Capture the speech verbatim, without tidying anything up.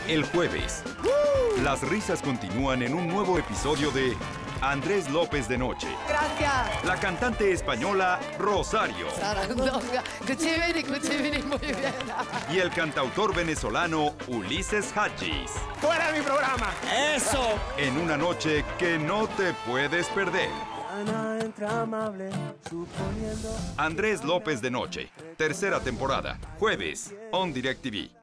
El jueves, las risas continúan en un nuevo episodio de Andrés López de Noche. Gracias. La cantante española Rosario. Sarandonga. Cuchiviri, cuchiviri, muy bien. Y el cantautor venezolano Ulises Hachis. ¡Fuera de mi programa! ¡Eso! En una noche que no te puedes perder. Andrés López de Noche, tercera temporada, jueves, on DirecTV.